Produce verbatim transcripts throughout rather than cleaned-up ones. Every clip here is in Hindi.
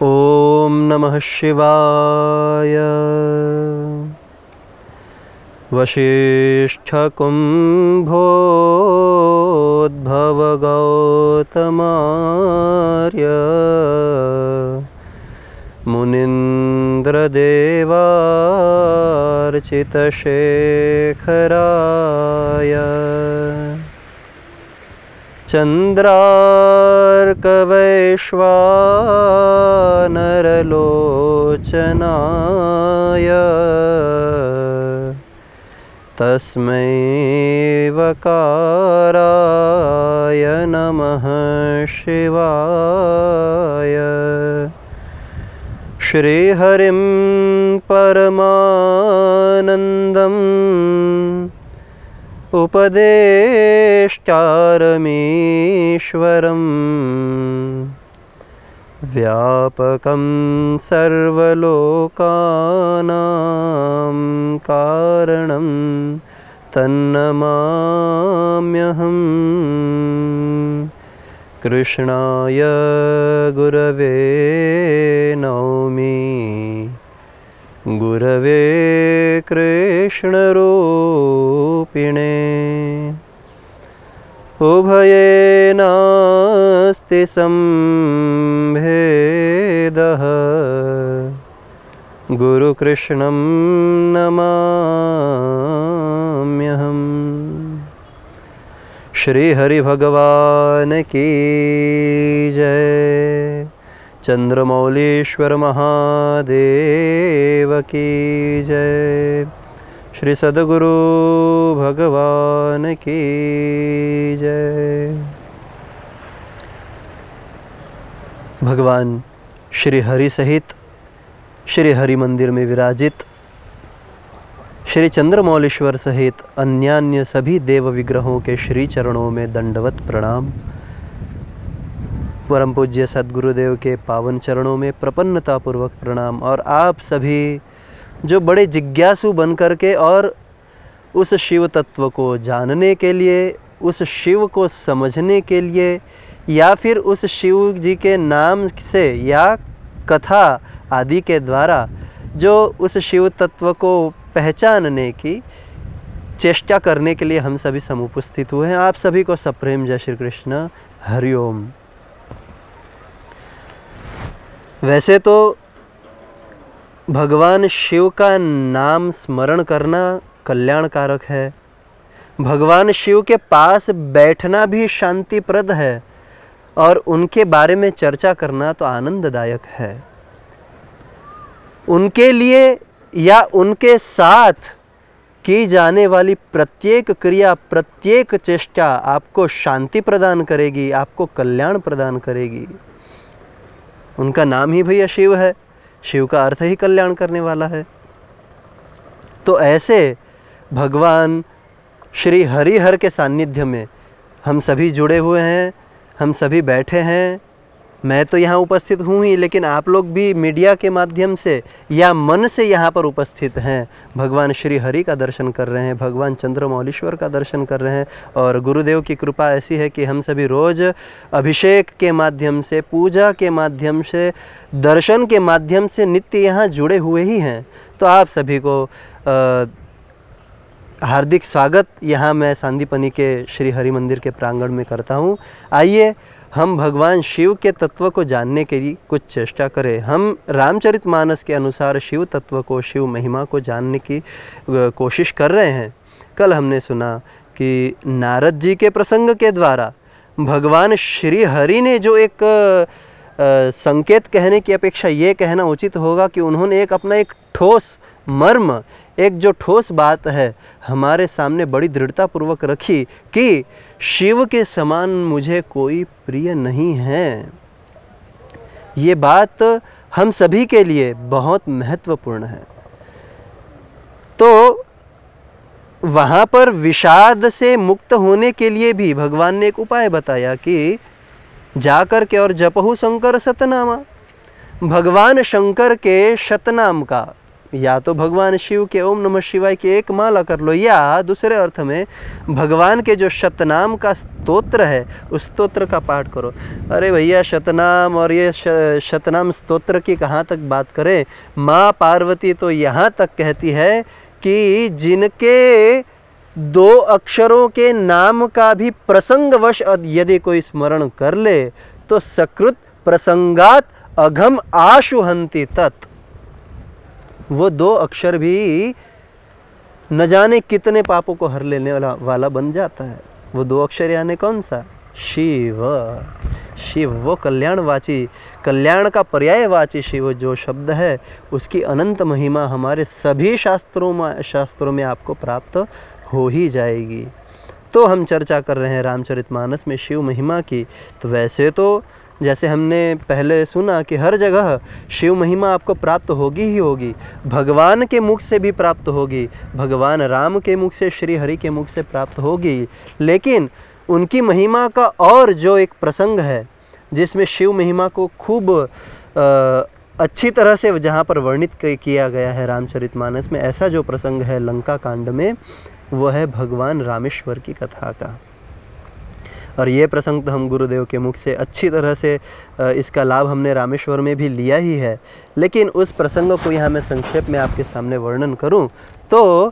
ओम नमः शिवाय। वसिष्ठकुम्भोद्भव गौतमार्य मुनीन्द्रदेवार्चितशेखराय चन्द्रार्कवैश्वानरलोचनाय तस्मै वकाराय नमः शिवाय। श्रीहरिं परमानन्दम् उपदेष्टारमीश्वरं व्यापकं सर्वलोकानां कारणं तन्नमाम्यहम्। कृष्णाय गुरवे नौमि गुरवे कृष्णरूपिणे उभये नास्ति संभेदः गुरुकृष्णं नमाम्यहम्। श्री हरि भगवान की जय। चंद्रमौलीश्वर महादेव की जय। श्री सद्गुरु भगवान की जय। भगवान श्री हरि सहित श्री हरि मंदिर में विराजित श्री चंद्रमौलीश्वर सहित अन्यान्य सभी देव विग्रहों के श्री चरणों में दंडवत प्रणाम। परम पूज्य सद्गुरुदेव के पावन चरणों में प्रपन्नता पूर्वक प्रणाम। और आप सभी जो बड़े जिज्ञासु बन करके और उस शिव तत्व को जानने के लिए, उस शिव को समझने के लिए, या फिर उस शिव जी के नाम से या कथा आदि के द्वारा जो उस शिव तत्व को पहचानने की चेष्टा करने के लिए हम सभी समुपस्थित हुए हैं। आप सभी को सप्रेम जय श्री कृष्ण, हरिओम। वैसे तो भगवान शिव का नाम स्मरण करना कल्याणकारक है, भगवान शिव के पास बैठना भी शांतिप्रद है, और उनके बारे में चर्चा करना तो आनंददायक है। उनके लिए या उनके साथ की जाने वाली प्रत्येक क्रिया, प्रत्येक चेष्टा आपको शांति प्रदान करेगी, आपको कल्याण प्रदान करेगी। उनका नाम ही भैया शिव है, शिव का अर्थ ही कल्याण करने वाला है। तो ऐसे भगवान श्री हरिहर के सानिध्य में हम सभी जुड़े हुए हैं, हम सभी बैठे हैं। मैं तो यहाँ उपस्थित हूँ ही, लेकिन आप लोग भी मीडिया के माध्यम से या मन से यहाँ पर उपस्थित हैं। भगवान श्री हरि का दर्शन कर रहे हैं, भगवान चंद्रमौलीश्वर का दर्शन कर रहे हैं। और गुरुदेव की कृपा ऐसी है कि हम सभी रोज़ अभिषेक के माध्यम से, पूजा के माध्यम से, दर्शन के माध्यम से नित्य यहाँ जुड़े हुए ही हैं। तो आप सभी को आ, हार्दिक स्वागत यहाँ मैं सांदीपनी के श्री हरि मंदिर के प्रांगण में करता हूँ। आइए हम भगवान शिव के तत्व को जानने के लिए कुछ चेष्टा करें। हम रामचरितमानस के अनुसार शिव तत्व को, शिव महिमा को जानने की कोशिश कर रहे हैं। कल हमने सुना कि नारद जी के प्रसंग के द्वारा भगवान श्री हरि ने जो एक आ, संकेत कहने की अपेक्षा ये कहना उचित होगा कि उन्होंने एक अपना एक ठोस मर्म, एक जो ठोस बात है हमारे सामने बड़ी दृढ़तापूर्वक रखी कि शिव के समान मुझे कोई प्रिय नहीं है। ये बात हम सभी के लिए बहुत महत्वपूर्ण है। तो वहाँ पर विषाद से मुक्त होने के लिए भी भगवान ने एक उपाय बताया कि जाकर के और जपहु शंकर सतनामा। भगवान शंकर के शतनाम का या तो भगवान शिव के ओम नमः शिवाय की एक माला कर लो, या दूसरे अर्थ में भगवान के जो शतनाम का स्तोत्र है उस स्तोत्र का पाठ करो। अरे भैया शतनाम और ये शतनाम स्तोत्र की कहाँ तक बात करें, माँ पार्वती तो यहाँ तक कहती है कि जिनके दो अक्षरों के नाम का भी प्रसंगवश यदि कोई स्मरण कर ले तो सकृत प्रसंगात अघम आशुहंति तत्, वो दो अक्षर भी न जाने कितने पापों को हर लेने वाला वाला बन जाता है। वो दो अक्षर यानी कौन सा? शिव। शिव वो कल्याणवाची, कल्याण का पर्यायवाची शिव जो शब्द है उसकी अनंत महिमा हमारे सभी शास्त्रों में शास्त्रों में आपको प्राप्त हो ही जाएगी। तो हम चर्चा कर रहे हैं रामचरितमानस में शिव महिमा की। तो वैसे तो जैसे हमने पहले सुना कि हर जगह शिव महिमा आपको प्राप्त होगी ही होगी, भगवान के मुख से भी प्राप्त होगी, भगवान राम के मुख से, श्री हरि के मुख से प्राप्त होगी। लेकिन उनकी महिमा का और जो एक प्रसंग है जिसमें शिव महिमा को खूब अच्छी तरह से जहाँ पर वर्णित किया गया है रामचरितमानस में, ऐसा जो प्रसंग है लंका कांड में, वो है भगवान रामेश्वर की कथा का। और ये प्रसंग तो हम गुरुदेव के मुख से अच्छी तरह से इसका लाभ हमने रामेश्वर में भी लिया ही है। लेकिन उस प्रसंग को यहाँ मैं संक्षेप में आपके सामने वर्णन करूँ तो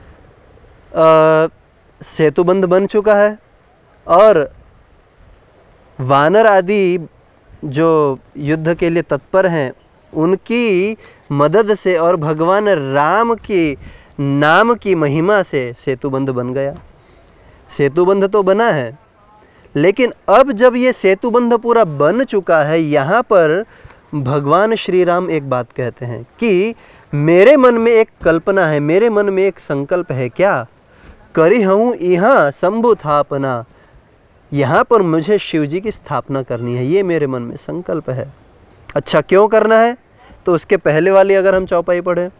सेतुबंध बन चुका है और वानर आदि जो युद्ध के लिए तत्पर हैं उनकी मदद से और भगवान राम की नाम की महिमा से सेतुबंध बन गया। सेतुबंध तो बना है, लेकिन अब जब ये सेतुबंध पूरा बन चुका है, यहाँ पर भगवान श्री राम एक बात कहते हैं कि मेरे मन में एक कल्पना है, मेरे मन में एक संकल्प है। क्या? करी हूँ यहाँ शंभु स्थापना, यहाँ पर मुझे शिव जी की स्थापना करनी है, ये मेरे मन में संकल्प है। अच्छा क्यों करना है? तो उसके पहले वाली अगर हम चौपाई पढ़ें,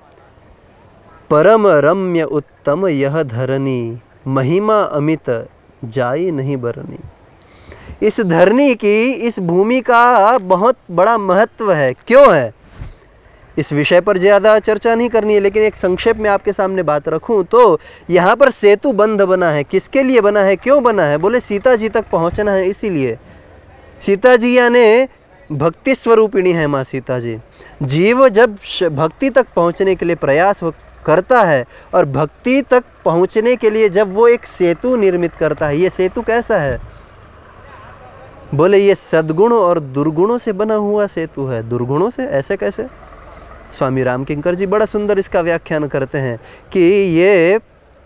परम रम्य उत्तम यह धरनी, महिमा अमित जाई नहीं बरनी। इस धरनी की, इस भूमि का बहुत बड़ा महत्व है। क्यों है? इस विषय पर ज़्यादा चर्चा नहीं करनी है, लेकिन एक संक्षेप में आपके सामने बात रखूं तो यहाँ पर सेतु बंध बना है। किसके लिए बना है? क्यों बना है? बोले सीता जी तक पहुँचना है, इसीलिए। सीता जी यानी भक्ति स्वरूपिणी है माँ सीता जी। जीव जब भक्ति तक पहुँचने के लिए प्रयास करता है और भक्ति तक पहुंचने के लिए जब वो एक सेतु निर्मित करता है, ये सेतु कैसा है? बोले ये सद्गुणों और दुर्गुणों से बना हुआ सेतु है। दुर्गुणों से? ऐसे कैसे? स्वामी रामकिंकर जी बड़ा सुंदर इसका व्याख्यान करते हैं कि ये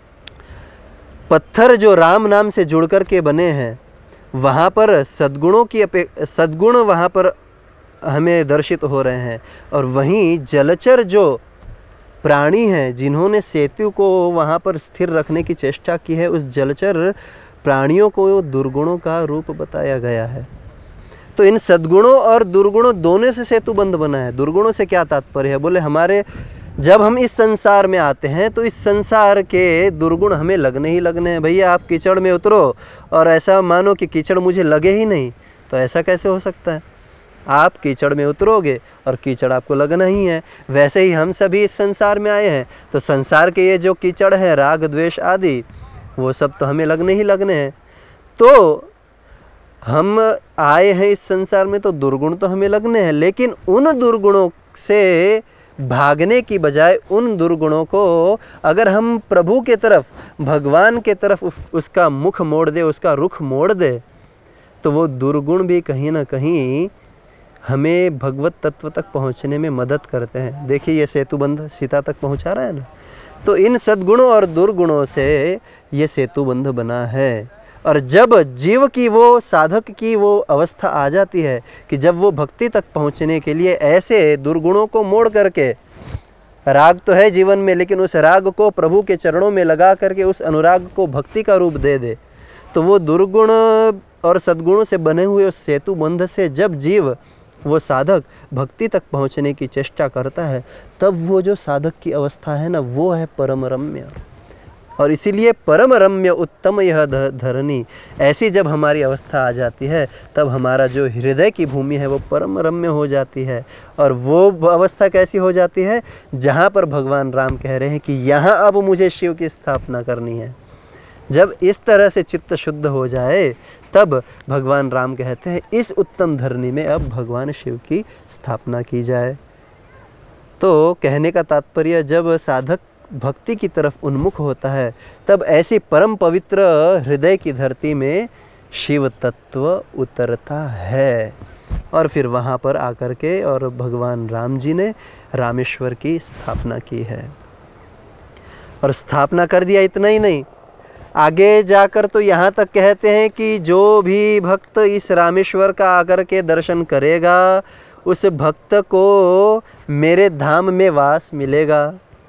पत्थर जो राम नाम से जुड़ कर के बने हैं, वहाँ पर सद्गुणों की अपेक्षा सद्गुण वहाँ पर हमें दर्शित हो रहे हैं, और वहीं जलचर जो प्राणी हैं जिन्होंने सेतु को वहाँ पर स्थिर रखने की चेष्टा की है, उस जलचर प्राणियों को दुर्गुणों का रूप बताया गया है। तो इन सद्गुणों और दुर्गुणों दोनों से सेतु बंध बना है। दुर्गुणों से क्या तात्पर्य है? बोले हमारे जब हम इस संसार में आते हैं तो इस संसार के दुर्गुण हमें लगने ही लगने हैं। भैया आप कीचड़ में उतरो और ऐसा मानो कि कीचड़ मुझे लगे ही नहीं, तो ऐसा कैसे हो सकता है? आप कीचड़ में उतरोगे और कीचड़ आपको लगना ही है। वैसे ही हम सभी इस संसार में आए हैं, तो संसार के ये जो कीचड़ है, राग द्वेष आदि, वो सब तो हमें लगने ही लगने हैं। तो हम आए हैं इस संसार में तो दुर्गुण तो हमें लगने हैं, लेकिन उन दुर्गुणों से भागने की बजाय उन दुर्गुणों को अगर हम प्रभु के तरफ, भगवान के तरफ उस, उसका मुख मोड़ दे, उसका रुख मोड़ दे, तो वो दुर्गुण भी कहीं ना कहीं हमें भगवत तत्व तक पहुंचने में मदद करते हैं। देखिए ये सेतुबंध सीता तक पहुंचा रहा है ना। तो इन सद्गुणों और दुर्गुणों से ये सेतुबंध बना है। और जब जीव की वो, साधक की वो अवस्था आ जाती है कि जब वो भक्ति तक पहुंचने के लिए ऐसे दुर्गुणों को मोड़ करके, राग तो है जीवन में, लेकिन उस राग को प्रभु के चरणों में लगा करके उस अनुराग को भक्ति का रूप दे दे, तो वो दुर्गुण और सद्गुणों से बने हुए उस सेतु बंध से जब जीव, वो साधक भक्ति तक पहुंचने की चेष्टा करता है, तब वो जो साधक की अवस्था है ना, वो है परम रम्य। और इसीलिए परम रम्य उत्तम यह धरणी, ऐसी जब हमारी अवस्था आ जाती है तब हमारा जो हृदय की भूमि है वो परम रम्य हो जाती है। और वो अवस्था कैसी हो जाती है, जहाँ पर भगवान राम कह रहे हैं कि यहाँ अब मुझे शिव की स्थापना करनी है। जब इस तरह से चित्त शुद्ध हो जाए तब भगवान राम कहते हैं इस उत्तम धरणी में अब भगवान शिव की स्थापना की जाए। तो कहने का तात्पर्य, जब साधक भक्ति की तरफ उन्मुख होता है तब ऐसी परम पवित्र हृदय की धरती में शिव तत्व उतरता है। और फिर वहाँ पर आकर के और भगवान राम जी ने रामेश्वर की स्थापना की है। और स्थापना कर दिया, इतना ही नहीं, आगे जाकर तो यहाँ तक कहते हैं कि जो भी भक्त इस रामेश्वर का आकर के दर्शन करेगा उस भक्त को मेरे धाम में वास मिलेगा।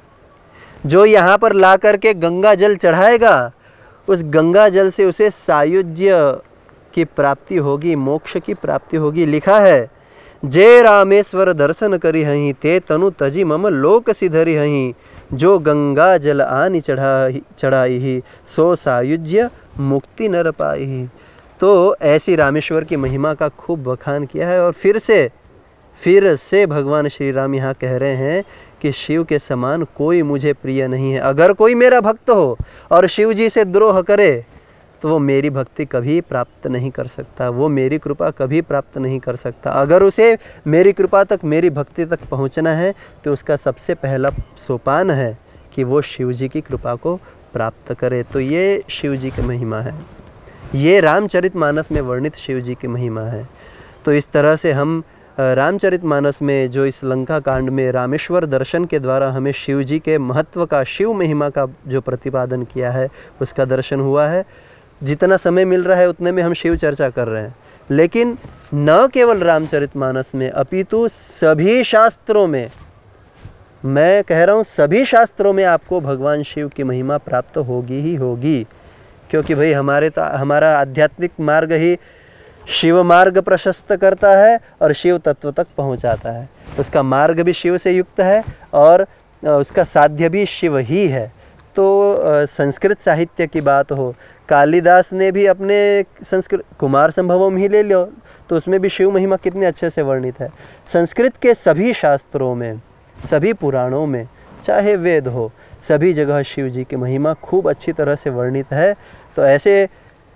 जो यहाँ पर ला करके गंगा जल चढ़ाएगा उस गंगा जल से उसे सायुज्य की प्राप्ति होगी, मोक्ष की प्राप्ति होगी। लिखा है, जे रामेश्वर दर्शन करी हहीं ते तनु तजी मम लोक सिधरी हहीं, जो गंगा जल आनि चढ़ा चढ़ाई ही सो सायुज्य मुक्ति नर पाई। तो ऐसी रामेश्वर की महिमा का खूब बखान किया है। और फिर से फिर से भगवान श्री राम यहाँ कह रहे हैं कि शिव के समान कोई मुझे प्रिय नहीं है। अगर कोई मेरा भक्त हो और शिव जी से द्रोह करे तो वो मेरी भक्ति कभी प्राप्त नहीं कर सकता, वो मेरी कृपा कभी प्राप्त नहीं कर सकता। अगर उसे मेरी कृपा तक, मेरी भक्ति तक पहुंचना है तो उसका सबसे पहला सोपान है कि वो शिव जी की कृपा को प्राप्त करे। तो ये शिव जी की महिमा है, ये रामचरितमानस में वर्णित शिव जी की महिमा है। तो इस तरह से हम रामचरितमानस में जो इस लंका कांड में रामेश्वर दर्शन के द्वारा हमें शिव जी के महत्व का, शिव महिमा का जो प्रतिपादन किया है उसका दर्शन हुआ है। जितना समय मिल रहा है उतने में हम शिव चर्चा कर रहे हैं, लेकिन न केवल रामचरितमानस में अपितु सभी शास्त्रों में, मैं कह रहा हूँ सभी शास्त्रों में आपको भगवान शिव की महिमा प्राप्त होगी ही होगी। क्योंकि भाई हमारे हमारा आध्यात्मिक मार्ग ही शिव मार्ग प्रशस्त करता है और शिव तत्व तक पहुंचाता है। उसका मार्ग भी शिव से युक्त है और उसका साध्य भी शिव ही है। तो संस्कृत साहित्य की बात हो, कालिदास ने भी अपने संस्कृत कुमार संभवम ही ले लो तो उसमें भी शिव महिमा कितने अच्छे से वर्णित है। संस्कृत के सभी शास्त्रों में, सभी पुराणों में, चाहे वेद हो, सभी जगह शिव जी की महिमा खूब अच्छी तरह से वर्णित है। तो ऐसे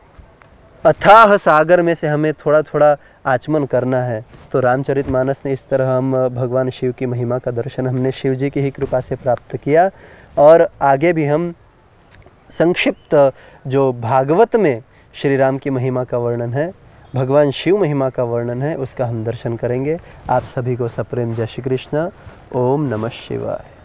अथाह सागर में से हमें थोड़ा थोड़ा आचमन करना है। तो रामचरितमानस ने इस तरह हम भगवान शिव की महिमा का दर्शन हमने शिव जी की ही कृपा से प्राप्त किया। और आगे भी हम संक्षिप्त जो भागवत में श्री राम की महिमा का वर्णन है, भगवान शिव महिमा का वर्णन है, उसका हम दर्शन करेंगे। आप सभी को सप्रेम जय श्री कृष्ण। ओम नमः शिवाय।